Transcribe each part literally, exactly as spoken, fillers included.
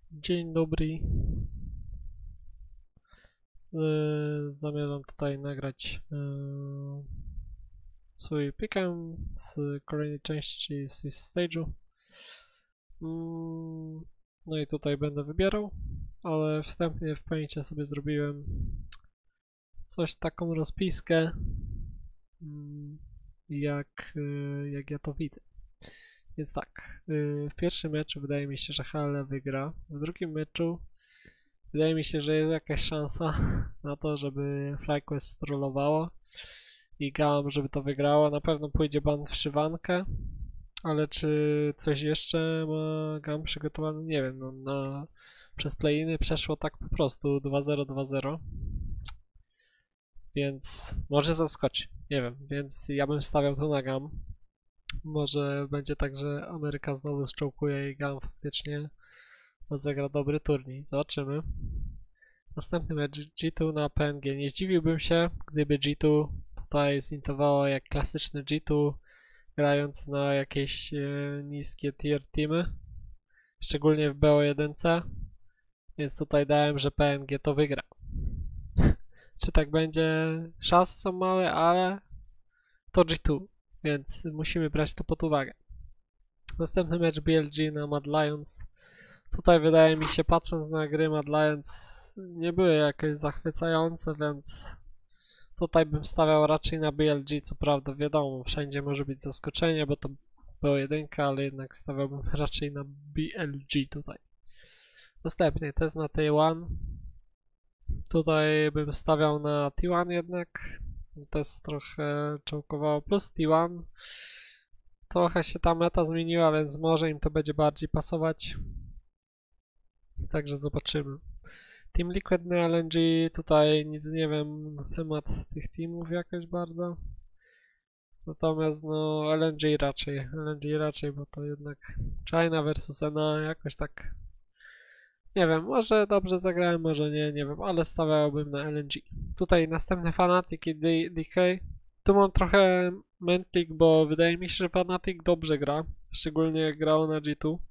Dzień dobry. Yy, zamierzam tutaj nagrać yy, swój pick'em z kolejnej części, czyli Swiss Stage'u. Yy, no i tutaj będę wybierał, ale wstępnie w pamięci sobie zrobiłem coś, taką rozpiskę, yy, jak, yy, jak ja to widzę. Więc tak, yy, w pierwszym meczu wydaje mi się, że Halle wygra, w drugim meczu wydaje mi się, że jest jakaś szansa na to, żeby FlyQuest strollowało i Gam, żeby to wygrało. Na pewno pójdzie ban w szywankę, ale czy coś jeszcze ma Gam przygotowane? Nie wiem, no na, przez play-iny przeszło tak po prostu dwa zero dwa zero, więc może zaskoczy, nie wiem, więc ja bym stawiał tu na Gam. Może będzie tak, że Ameryka znowu zczołkuje i Gam faktycznie zagra dobry turniej. Zobaczymy. Następny mecz G dwa na P N G. Nie zdziwiłbym się, gdyby G dwa tutaj zintowało jak klasyczny G dwa, grając na jakieś e, niskie tier teamy, szczególnie w B O jeden C, więc tutaj dałem, że P N G to wygra. Czy tak będzie? Szanse są małe, ale to G dwa, więc musimy brać to pod uwagę. Następny mecz B L G na Mad Lions. Tutaj wydaje mi się, patrząc na gry Mad Lions, nie były jakieś zachwycające, więc tutaj bym stawiał raczej na B L G, co prawda wiadomo, wszędzie może być zaskoczenie, bo to było jedynka, ale jednak stawiałbym raczej na B L G tutaj. Następnie test na T jeden. Tutaj bym stawiał na T jeden jednak. Test trochę czołkowało, plus T jeden. Trochę się ta meta zmieniła, więc może im to będzie bardziej pasować. Także zobaczymy. Team Liquid na L N G, tutaj nic nie wiem na temat tych teamów jakoś bardzo. Natomiast no L N G raczej, L N G raczej, bo to jednak China versus N A jakoś tak. Nie wiem, może dobrze zagrałem, może nie, nie wiem, ale stawiałbym na L N G. Tutaj następny Fnatic i D K. Tu mam trochę mętlik, bo wydaje mi się, że Fnatic dobrze gra, szczególnie jak grał na G dwa.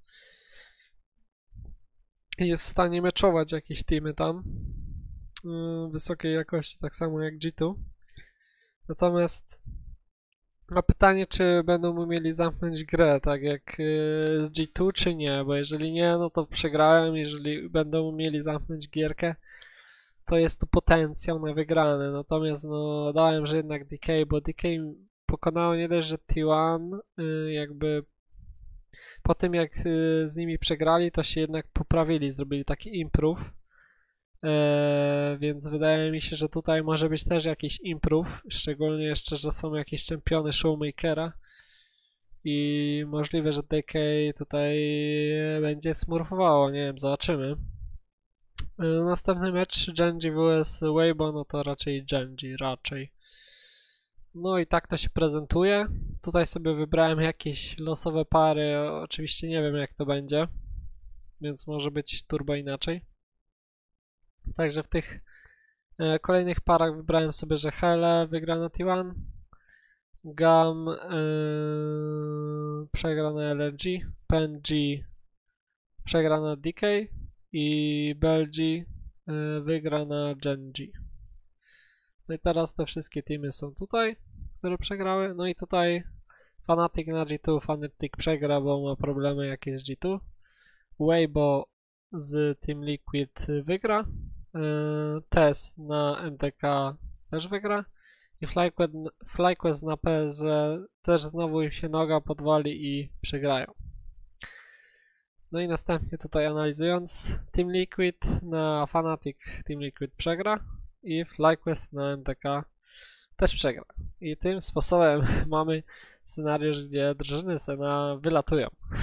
Jest w stanie meczować jakieś teamy tam yy, wysokiej jakości, tak samo jak G dwa. Natomiast ma pytanie, czy będą umieli zamknąć grę, tak jak yy, z G dwa, czy nie, bo jeżeli nie, no to przegrałem. Jeżeli będą umieli zamknąć gierkę, to jest tu potencjał na wygrane. Natomiast no dałem, że jednak D K, bo D K pokonało nie dość, że T jeden yy, jakby po tym jak y, z nimi przegrali, to się jednak poprawili, zrobili taki improve, e, więc wydaje mi się, że tutaj może być też jakiś improve, szczególnie jeszcze, że są jakieś czempiony Showmakera i możliwe, że D K tutaj będzie smurfowało, nie wiem, zobaczymy. E, następny mecz Genji vs Weibo, no to raczej Genji, raczej. No i tak to się prezentuje. Tutaj sobie wybrałem jakieś losowe pary, oczywiście nie wiem jak to będzie, więc może być turbo inaczej. Także w tych e, kolejnych parach wybrałem sobie, że Hele wygra na T jeden, Gam e, przegra na L N G, P N G przegra na D K i B L G e, wygra na Genji. No i teraz te wszystkie teamy są tutaj, które przegrały. No i tutaj Fnatic na G dwa, Fnatic przegra, bo ma problemy jakieś z G dwa. Weibo z Team Liquid wygra. Tez na M T K też wygra. I FlyQuest, FlyQuest na P S G też znowu im się noga podwali i przegrają. No i następnie tutaj analizując, Team Liquid na Fnatic Team Liquid przegra i FlyQuest na M T K też przegra. I tym sposobem mamy scenariusz, gdzie drużyny Sena wylatują.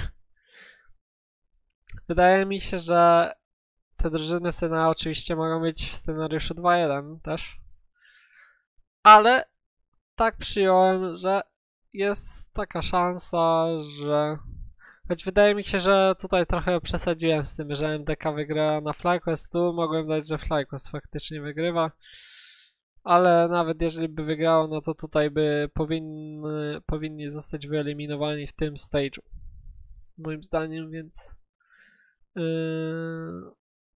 Wydaje mi się, że te drużyny Sena oczywiście mogą być w scenariuszu dwa jeden też. Ale tak przyjąłem, że jest taka szansa, że... Choć wydaje mi się, że tutaj trochę przesadziłem z tym, że M D K wygra na FlyQuest. Tu mogłem dać, że FlyQuest faktycznie wygrywa. Ale nawet jeżeli by wygrało, no to tutaj by powinny, powinni zostać wyeliminowani w tym stage'u. Moim zdaniem, więc Yy...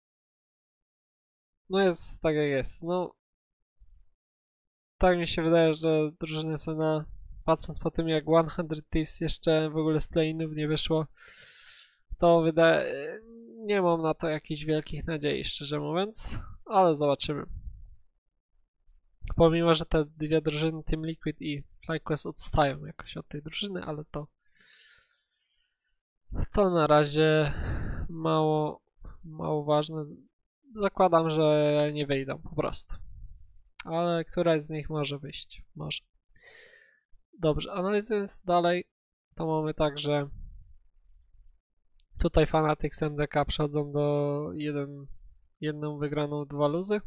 No jest tak jak jest. No, tak mi się wydaje, że drużyny S N A, patrząc po tym jak sto Thieves jeszcze w ogóle z play-inów nie wyszło, to wydaje... nie mam na to jakichś wielkich nadziei, szczerze mówiąc, ale zobaczymy. Pomimo, że te dwie drużyny, Team Liquid i FlyQuest, odstają jakoś od tej drużyny, ale to to na razie mało, mało ważne. Zakładam, że nie wyjdą po prostu. Ale któraś z nich może wyjść. Może. Dobrze, analizując dalej, to mamy tak, że tutaj Fanatics M D K przechodzą do jeden, jedną wygraną, dwa luzy.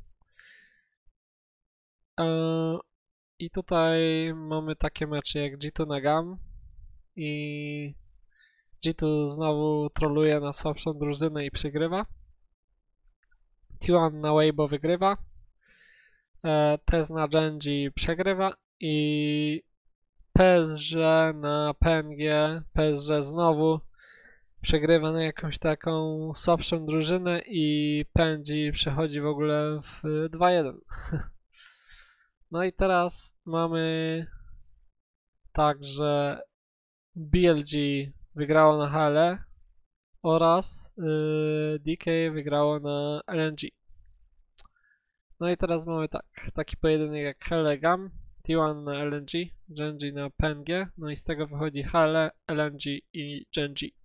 I tutaj mamy takie mecze jak G dwa na Gam i G dwa znowu troluje na słabszą drużynę i przegrywa. T jeden na Weibo wygrywa. Tez na Genji przegrywa i P S G na P N G. P S G znowu przegrywa na jakąś taką słabszą drużynę i P N G przechodzi w ogóle w dwa jeden. No i teraz mamy tak, że B L G wygrało na H L E oraz yy, D K wygrało na L N G. No i teraz mamy tak, taki pojedynek jak H L E Gam, T jeden na L N G, Genji na P N G, no i z tego wychodzi H L E, L N G i Genji.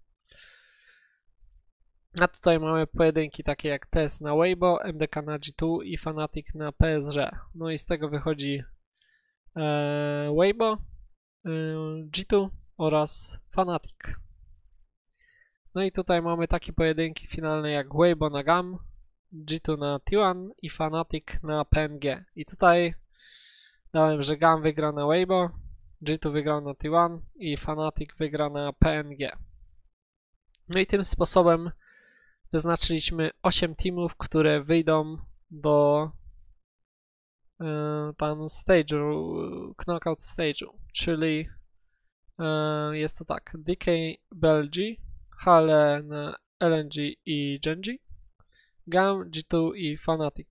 A tutaj mamy pojedynki takie jak T S na Weibo, M D K na G dwa i Fnatic na P S G. No i z tego wychodzi e, Weibo, e, G dwa oraz Fnatic. No i tutaj mamy takie pojedynki finalne jak Weibo na Gam, G dwa na T jeden i Fnatic na P N G. I tutaj dałem, że Gam wygra na Weibo, G dwa wygra na T jeden i Fnatic wygra na P N G. No i tym sposobem wyznaczyliśmy osiem teamów, które wyjdą do y, tam stage'u, knockout stage'u, czyli y, jest to tak, D K, B L G, H L E na L N G i Genji, Gam, G dwa i Fnatic.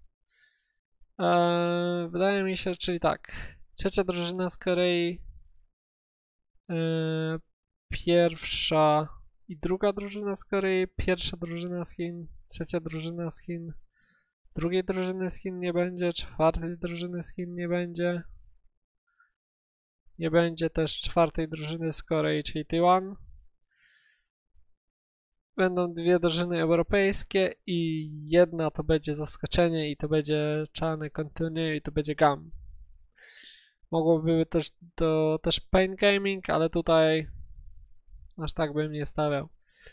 Y, wydaje mi się, czyli tak, trzecia drużyna z Korei, y, pierwsza i druga drużyna z Korei, pierwsza drużyna z Chin, trzecia drużyna z Chin, drugiej drużyny z Chin nie będzie, czwartej drużyny z Chin nie będzie. Nie będzie też czwartej drużyny z Korei, czyli T jeden. Będą dwie drużyny europejskie i jedna to będzie zaskoczenie i to będzie czarny Continue i to będzie Gam. Mogłoby też to też Pain Gaming, ale tutaj aż tak bym nie stawiał.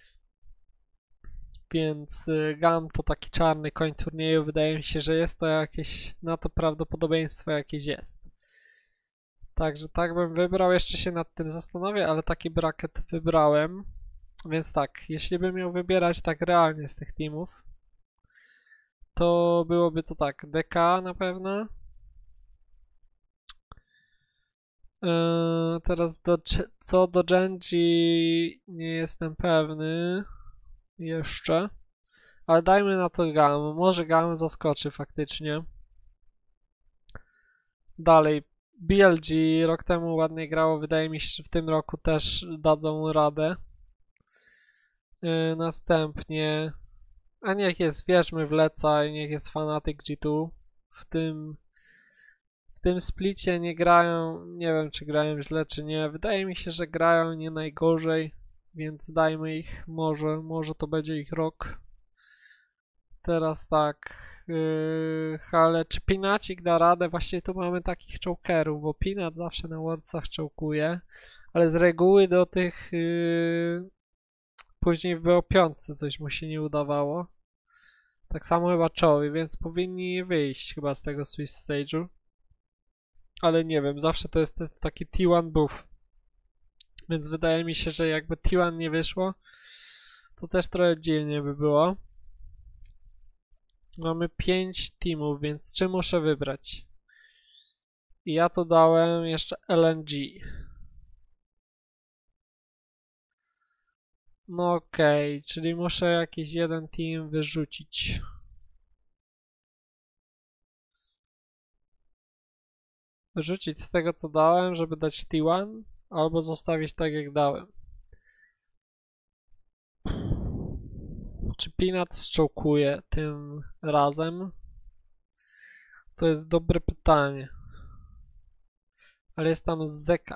Więc Gam to taki czarny koń turnieju. Wydaje mi się, że jest to jakieś, na to prawdopodobieństwo jakieś jest. Także tak bym wybrał. Jeszcze się nad tym zastanowię, ale taki bracket wybrałem. Więc tak, jeśli bym miał wybierać tak realnie z tych teamów, to byłoby to tak, D K na pewno. Yy, teraz do, co do Genji nie jestem pewny jeszcze, ale dajmy na to Gam, może Gam zaskoczy faktycznie. Dalej, B L G rok temu ładnie grało, wydaje mi się, że w tym roku też dadzą radę. Yy, następnie, a niech jest, wierzmy w Leca i niech jest Fnatic G dwa. W tym W tym splicie nie grają, nie wiem czy grają źle czy nie, wydaje mi się, że grają nie najgorzej, więc dajmy ich, może, może to będzie ich rok. Teraz tak, yy, ale czy Pinacik da radę? Właściwie tu mamy takich chokerów, bo Pinat zawsze na Worldsach chokuje, ale z reguły do tych yy, później w B O pięć coś mu się nie udawało. Tak samo chyba Czowi, więc powinni wyjść chyba z tego Swiss Stage'u. Ale nie wiem, zawsze to jest taki T jeden buff. Więc wydaje mi się, że jakby T jeden nie wyszło, to też trochę dziwnie by było. Mamy pięć teamów, więc czy muszę wybrać? I ja to dałem jeszcze L N G. No okej, okay, czyli muszę jakiś jeden team wyrzucić. Wyrzucić z tego co dałem, żeby dać T jeden, albo zostawić tak jak dałem. Czy Peanut strzałkuje tym razem? To jest dobre pytanie. Ale jest tam Zeka.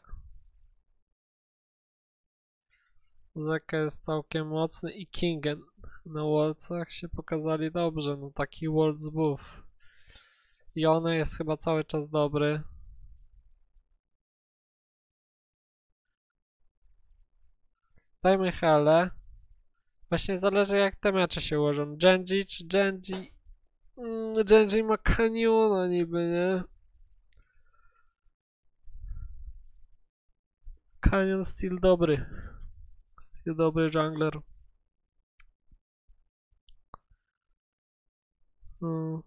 Zeka jest całkiem mocny i Kingen. Na Worldsach się pokazali dobrze, no taki Worlds buff. I one jest chyba cały czas dobry. Dajmy Hele. Właśnie zależy jak te mecze się ułożą. Genji czy Genji? Mm, Genji ma Kaniona niby, nie? Kanion still dobry. Still dobry jungler. Hmm.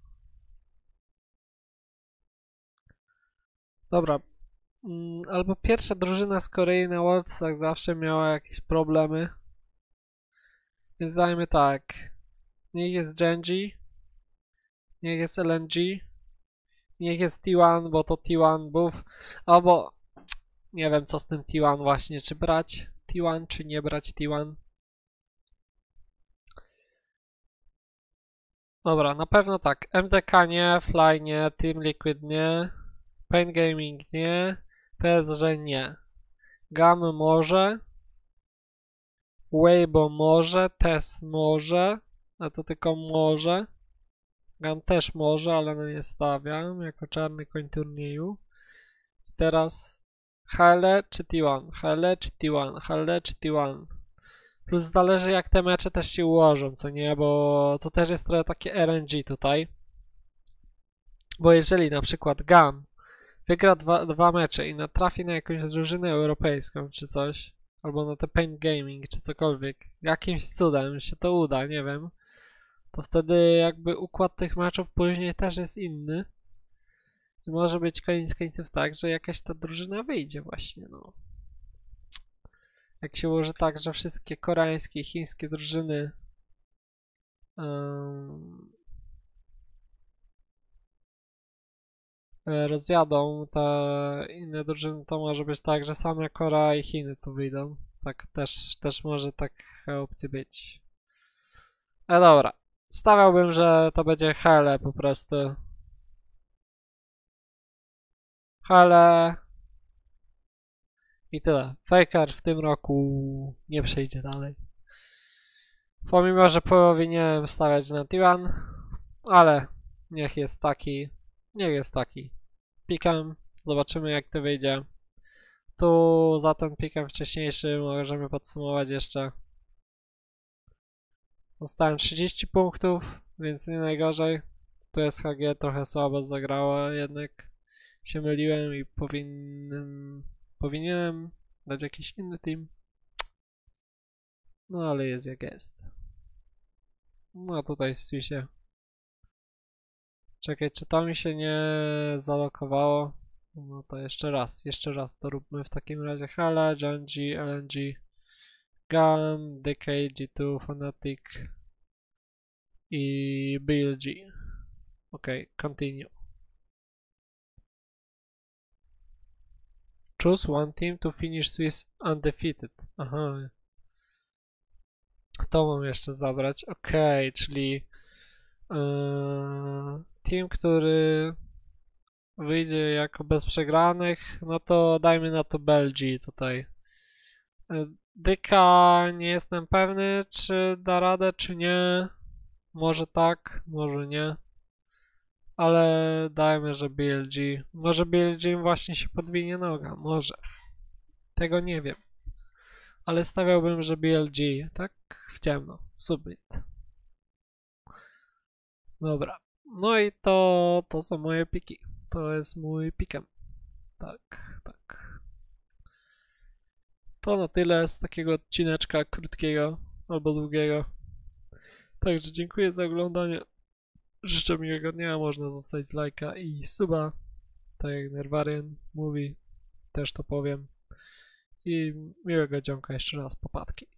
Dobra. Mm, albo pierwsza drużyna z Korei na Worldsach zawsze miała jakieś problemy. Więc dajmy tak. Niech jest Genji. Niech jest L N G. Niech jest T jeden, bo to T jeden buff. Albo nie wiem co z tym T jeden właśnie. Czy brać T jeden, czy nie brać T jeden. Dobra, na pewno tak. M D K nie, Fly nie, Team Liquid nie, Pain Gaming nie, P S G nie. Gam może. Weibo może, Tess może, a to tylko może. Gam też może, ale no nie stawiam jako czarny koń turnieju. I teraz Hele czy T jeden, Hele czy T jeden, Hele czy T jeden. Plus zależy jak te mecze też się ułożą, co nie, bo to też jest trochę takie R N G tutaj. Bo jeżeli na przykład Gam wygra dwa, dwa mecze i natrafi na jakąś drużynę europejską czy coś, albo na te Paint Gaming czy cokolwiek, jakimś cudem się to uda, nie wiem, to wtedy jakby układ tych meczów później też jest inny. I może być koniec końców tak, że jakaś ta drużyna wyjdzie właśnie, no. Jak się ułoży tak, że wszystkie koreańskie i chińskie drużyny um, rozjadą te inne drużyny, to może być tak, że same Korea i Chiny tu wyjdą. Tak, też, też może taka opcja być. E dobra, stawiałbym, że to będzie Hele po prostu. Hele. I tyle. Faker w tym roku nie przejdzie dalej. Pomimo, że powinienem stawiać na T jeden, ale niech jest taki, niech jest taki. Pikam, zobaczymy jak to wyjdzie. Tu za ten pikem wcześniejszy możemy podsumować jeszcze. Dostałem trzydzieści punktów, więc nie najgorzej. Tu S H G trochę słabo zagrało, jednak się myliłem i powinienem, powinienem dać jakiś inny team. No ale jest jak jest. No tutaj w Swissie. Czekaj, czy to mi się nie zalokowało? No to jeszcze raz, jeszcze raz to róbmy w takim razie. Hala, Genji, L N G, Gam, D K, G dwa, Fnatic i B L G. Ok, continue. Choose one team to finish Swiss undefeated. Aha. To mam jeszcze zabrać. Ok, czyli yy, team, który wyjdzie jako bez przegranych, no to dajmy na to B L G tutaj. Dyka nie jestem pewny, czy da radę, czy nie. Może tak, może nie. Ale dajmy, że B L G. Może B L G właśnie się podwinie noga, może. Tego nie wiem. Ale stawiałbym, że B L G, tak? W ciemno. Submit. Dobra. No i to, to są moje piki. To jest mój pikem. Tak, tak. To na tyle z takiego odcineczka krótkiego albo długiego. Także dziękuję za oglądanie. Życzę miłego dnia. Można zostawić lajka i suba. Tak jak Nerwarian mówi. Też to powiem. I miłego dzionka jeszcze raz, popadki.